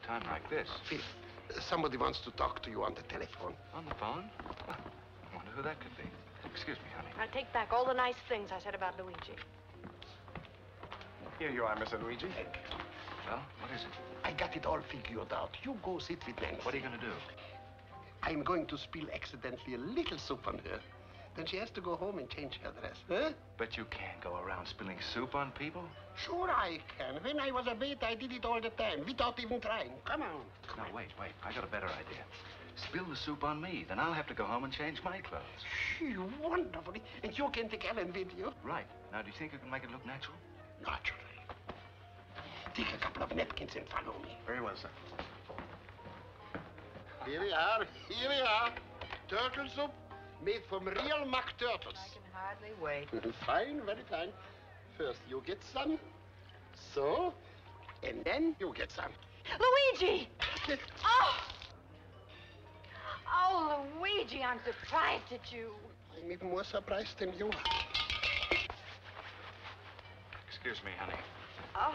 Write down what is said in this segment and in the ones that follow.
time like this. Phil, somebody wants to talk to you on the telephone. On the phone? Well, I wonder who that could be. Excuse me, honey. I take back all the nice things I said about Luigi. Here you are, Mr. Luigi. Well, what is it? I got it all figured out. You go sit with Nancy. What are you going to do? I'm going to spill accidentally a little soup on her. Then she has to go home and change her dress, huh? But you can't go around spilling soup on people. Sure I can. When I was a baby, I did it all the time, without even trying. Come on. No, wait. I got a better idea. Spill the soup on me, then I'll have to go home and change my clothes. Gee, wonderful. And you can take Ellen with you. Right. Now, do you think you can make it look natural? Naturally. Take a couple of napkins and follow me. Very well, sir. Here we are. Here we are. Turtle soup made from real mock turtles. I can hardly wait. Fine, very fine. First, you get some. So. And then you get some. Luigi! Oh! Oh, Luigi, I'm surprised at you. I'm even more surprised than you are. Excuse me, honey. Oh.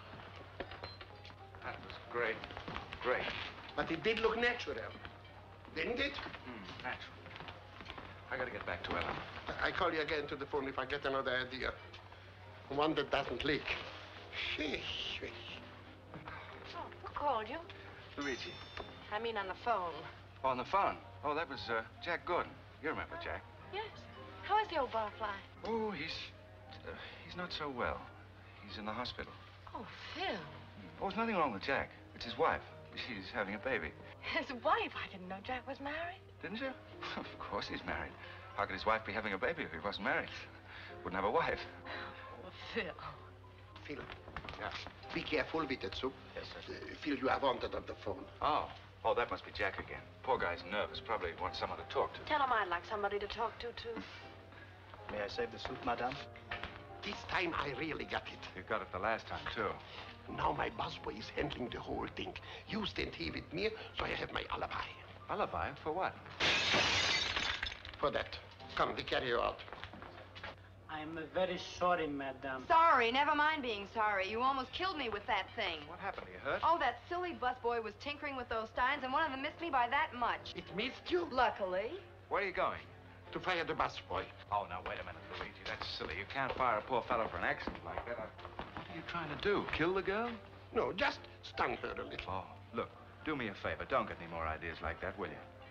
That was great. Great. But it did look natural, didn't it? Natural. I gotta get back to Ellen. I call you again to the phone if I get another idea. One that doesn't leak. Sheesh. Oh, who called you? Luigi. I mean on the phone. Oh, on the phone. Oh, that was Jack Gordon. You remember Jack? Yes. How is the old butterfly? Oh, he's not so well. He's in the hospital. Oh, Phil. Oh, there's nothing wrong with Jack. It's his wife. She's having a baby. His wife? I didn't know Jack was married. Didn't you? Of course he's married. How could his wife be having a baby if he wasn't married? Wouldn't have a wife. Oh, Phil. Phil. Yeah. Be careful with that soup. Yes, sir. Phil, you are wanted on the phone. Oh, that must be Jack again. Poor guy's nervous. Probably wants someone to talk to. Tell him I'd like somebody to talk to, too. May I save the soup, madame? This time I really got it. You got it the last time, too. Now my busboy is handling the whole thing. You stand here with me, so I have my alibi. Alibi? For what? For that. Come, we carry you out. I'm very sorry, madame. Sorry, never mind being sorry. You almost killed me with that thing. What happened? Are you hurt? Oh, that silly busboy was tinkering with those steins, and one of them missed me by that much. It missed you? Luckily. Where are you going? To fire the busboy. Oh, now, wait a minute, Luigi. That's silly. You can't fire a poor fellow for an accident like that. What are you trying to do? Kill the girl? No, just stun her a little. Oh, look, do me a favor. Don't get any more ideas like that, will you?